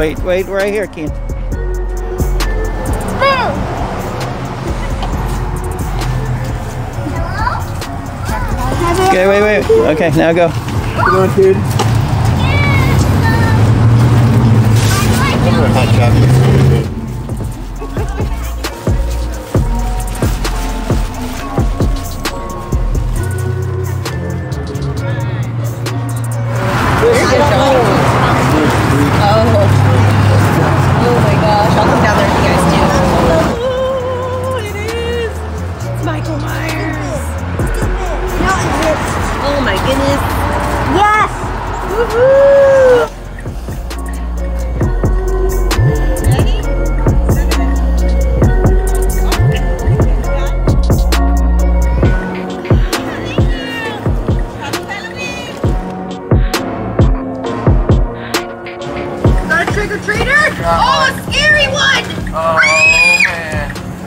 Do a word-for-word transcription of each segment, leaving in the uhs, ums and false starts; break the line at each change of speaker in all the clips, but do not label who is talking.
Wait, wait, right here, Ken. Okay, wait, wait. Okay, now go.
Come on, dude. Hot chocolate.
Oh my gosh, I'll come down there with you guys too. Oh, it is! It's Michael Myers. Oh my goodness.
Yes!
Woohoo! Trick-or-treater? Oh, a scary one!
Oh, man.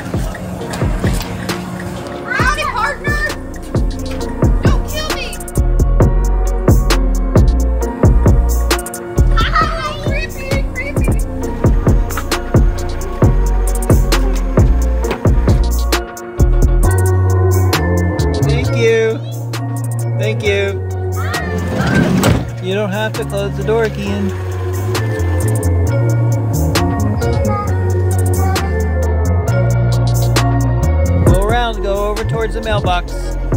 Howdy, partner! Don't kill me! Ah, creepy, creepy!
Thank you. Thank you. You don't have to close the door, Ken. Go over towards the mailbox.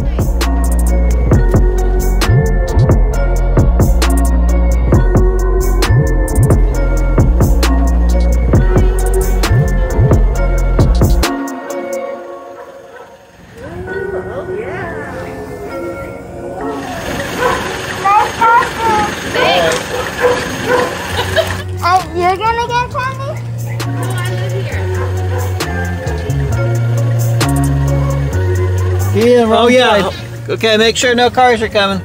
Uh, you're gonna get candy?
Oh, I live here.
Yeah, oh yeah. Okay, make sure no cars are coming.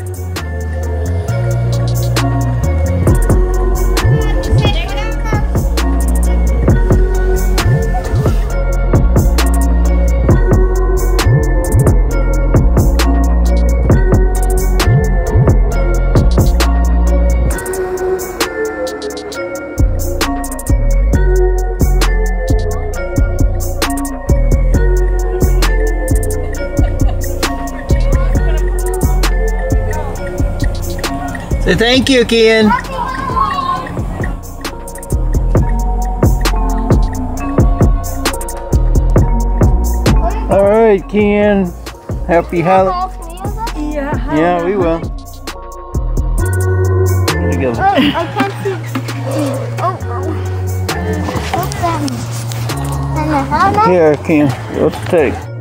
Say thank you, Ken. All right, Ken. Happy Halloween.
Yeah.
Yeah, we will. There you go.
Oh, I can't see. Oh, oh. What's that? And how
Here, Ken. Let's take.